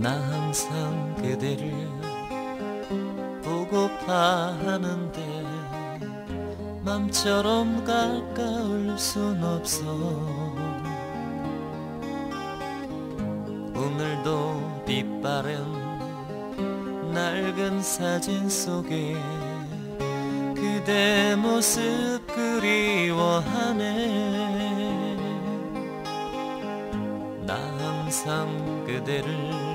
나 항상 그대를 보고파 하는데 맘처럼 가까울 순 없어. 오늘도 빛바랜 낡은 사진 속에 그대 모습 그리워하네. 나 항상 그대를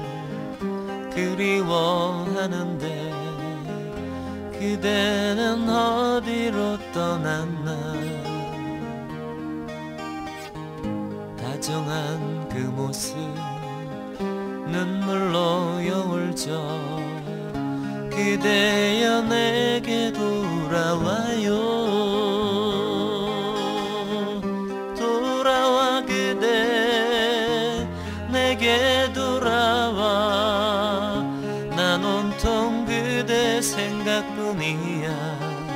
그리워하는데 그대는 어디로 떠났나. 다정한 그 모습 눈물로 여울져 그대여 내게 돌아와요. 돌아와 그대 내게 돌아와. 난 온통 그대 생각뿐이야.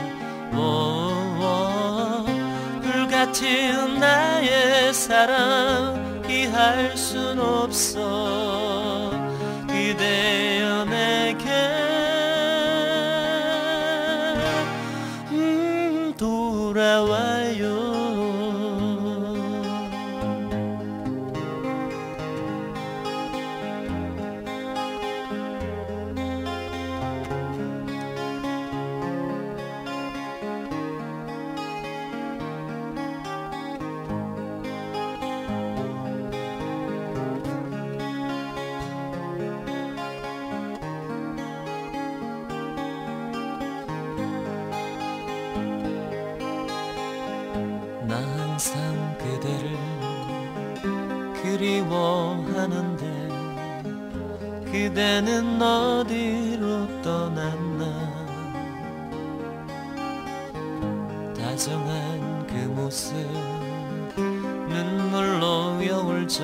불같은 나의 사랑 피할 순 없어. 그대여 내게 돌아와요. 나 항상 그대를 그리워하는데 그대는 어디로 떠났나. 다정한 그 모습 눈물로 여울져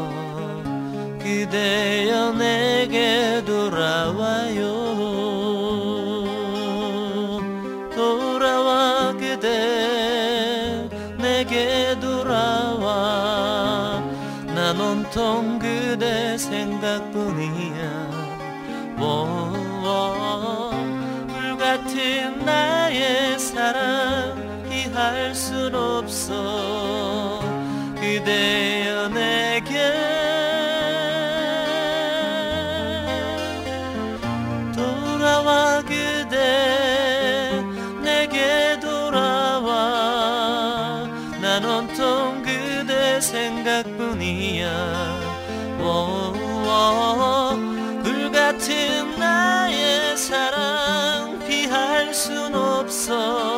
그대여 내게 돌아와요. 돌아와 그대 내게 돌아와. 난 온통 그대 생각뿐이야. 불같은 나의 사랑 피할 순 없어. 그대여 내게 돌아와. 그대 내게 돌아와. 난 온통 그대 생각뿐이야. 불같은 나의 사랑 피할 순 없어.